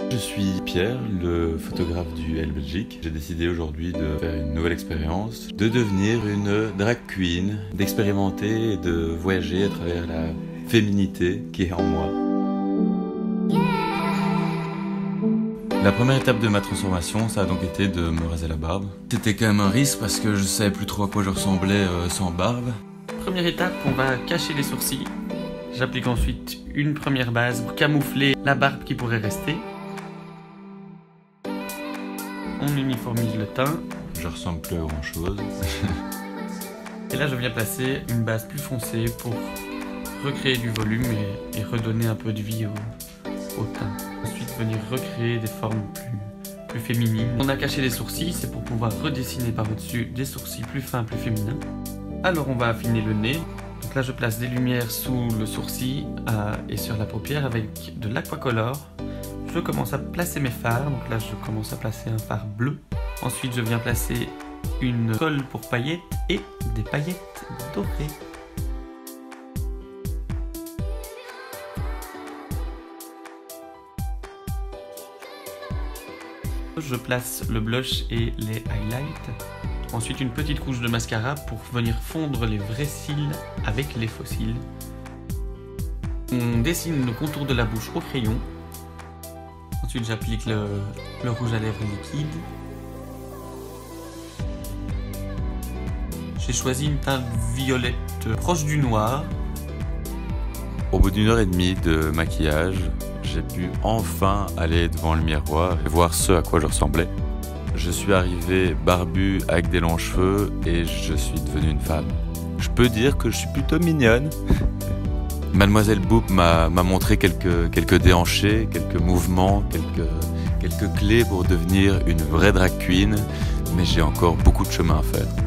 Je suis Pierre, le photographe du Elle Belgique. J'ai décidé aujourd'hui de faire une nouvelle expérience, de devenir une drag queen, d'expérimenter et de voyager à travers la féminité qui est en moi. La première étape de ma transformation, ça a donc été de me raser la barbe. C'était quand même un risque parce que je savais plus trop à quoi je ressemblais sans barbe. Première étape, on va cacher les sourcils. J'applique ensuite une première base pour camoufler la barbe qui pourrait rester. On uniformise le teint. Je ressemble plus à grand chose. Et là, je viens placer une base plus foncée pour recréer du volume et redonner un peu de vie au teint. Ensuite, venir recréer des formes plus féminines. On a caché les sourcils, c'est pour pouvoir redessiner par au-dessus des sourcils plus fins, plus féminins. Alors, on va affiner le nez. Donc là, je place des lumières sous le sourcil et sur la paupière avec de l'aquacolor. Je commence à placer mes fards. Donc là, je commence à placer un fard bleu. Ensuite, je viens placer une colle pour paillettes et des paillettes dorées. Je place le blush et les highlights. Ensuite, une petite couche de mascara pour venir fondre les vrais cils avec les faux cils. On dessine le contour de la bouche au crayon. Ensuite, j'applique le rouge à lèvres liquide. J'ai choisi une teinte violette proche du noir. Au bout d'une heure et demie de maquillage, j'ai pu enfin aller devant le miroir et voir ce à quoi je ressemblais. Je suis arrivé barbu avec des longs cheveux et je suis devenu une femme. Je peux dire que je suis plutôt mignonne. Mademoiselle Boop m'a montré quelques déhanchés, quelques mouvements, quelques clés pour devenir une vraie drag queen, mais j'ai encore beaucoup de chemin à faire.